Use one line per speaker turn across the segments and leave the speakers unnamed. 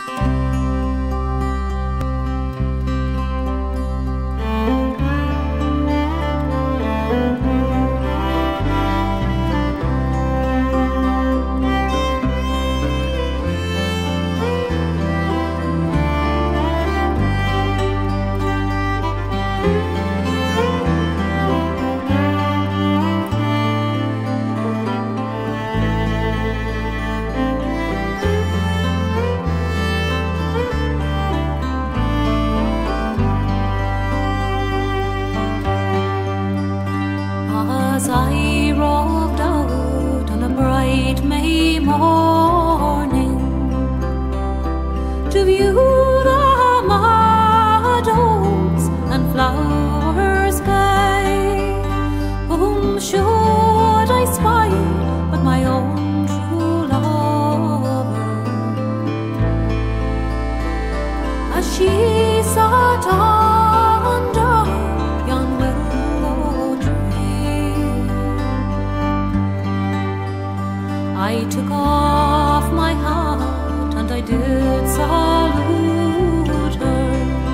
As I roved out on a bright May morning to view the meadows and flowers gay, whom should I spy but my own true lover, as she sat under yon willow tree. I took off my hat and I did salute her.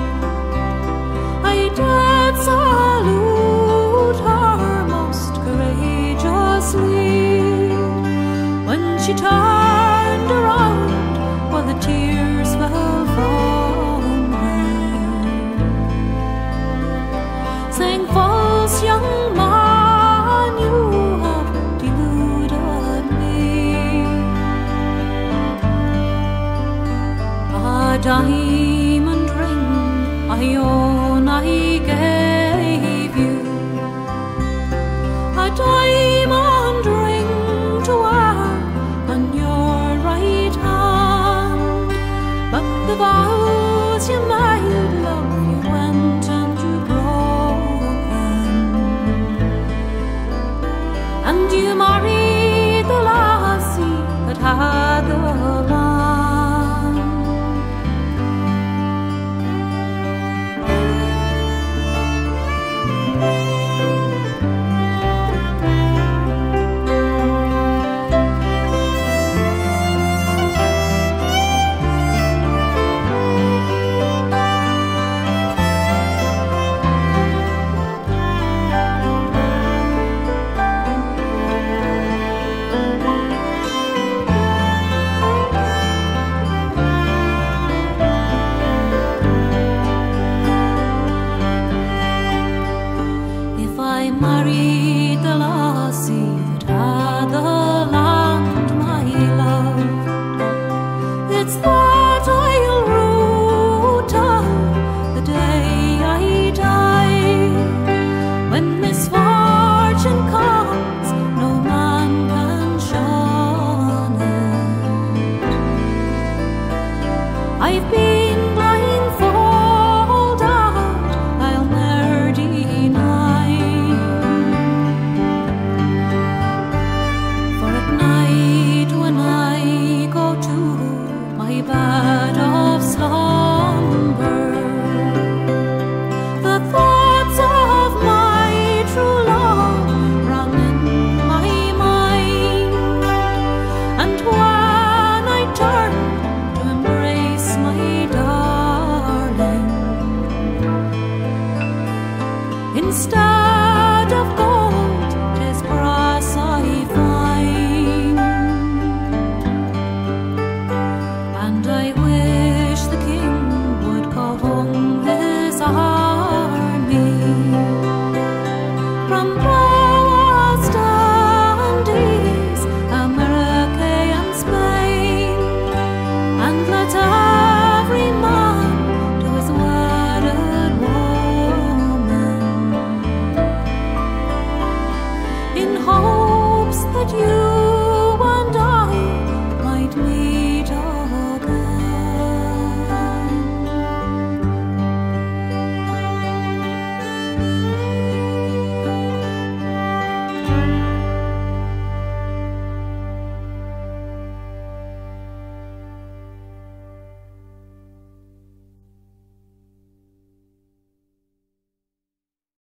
I did salute her most courageously, when she turned around while the tears fell from her, saying, "False young man, you have deluded me." But I